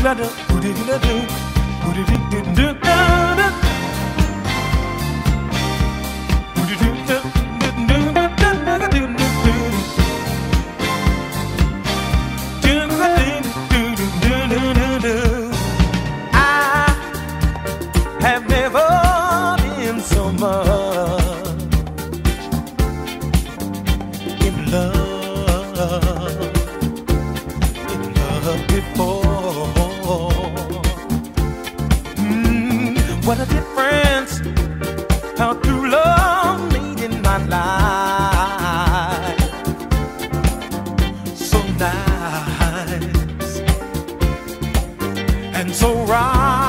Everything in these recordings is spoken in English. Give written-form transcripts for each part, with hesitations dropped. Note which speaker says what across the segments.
Speaker 1: have never been so much in love before. What a difference how true love made in my life. So nice and so right.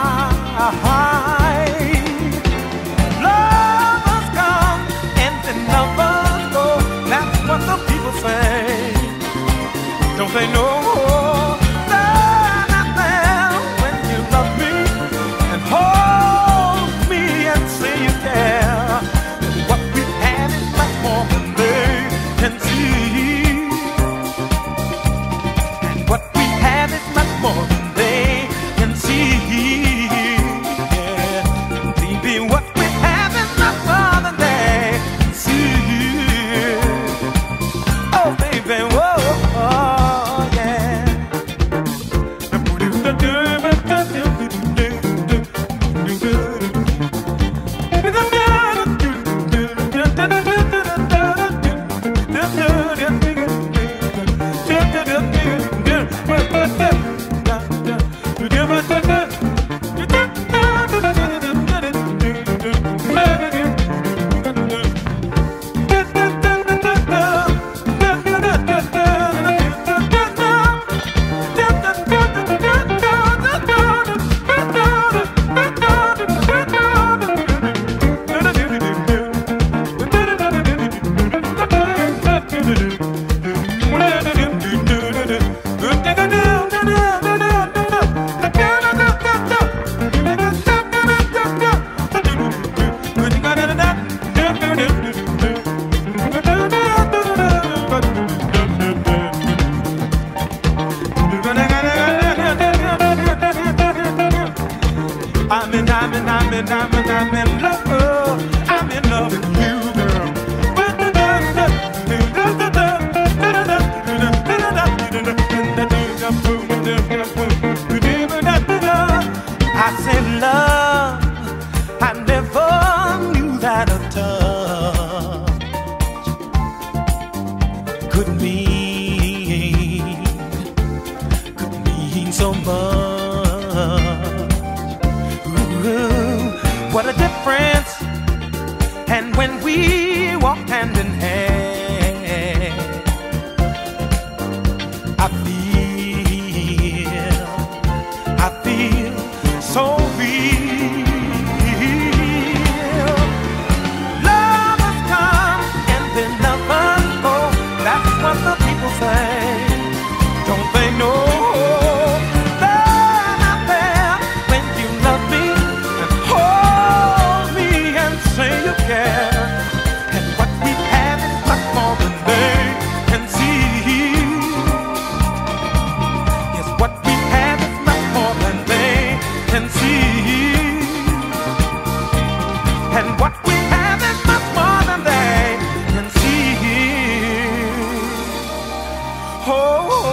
Speaker 1: Lovers come and then lovers go. That's what the people say. Don't they know? They're not there when you love me and hold me and say you care. What we have is much more than they can see. And what we have is much more than they can see. Yeah. Baby, what we have is much more than they can see. Oh, baby, whoa, oh, yeah. I'm in love. I'm in love with you, girl. I said love, I never knew that a touch could mean so much. What a difference. And when we walk hand in hand, I feel so real. Lovers come and then lovers go. That's what the people say. Don't they know? And what we have is much more than they can see. Yes, what we have is much more than they can see. And what we have is much more than they can see. Oh.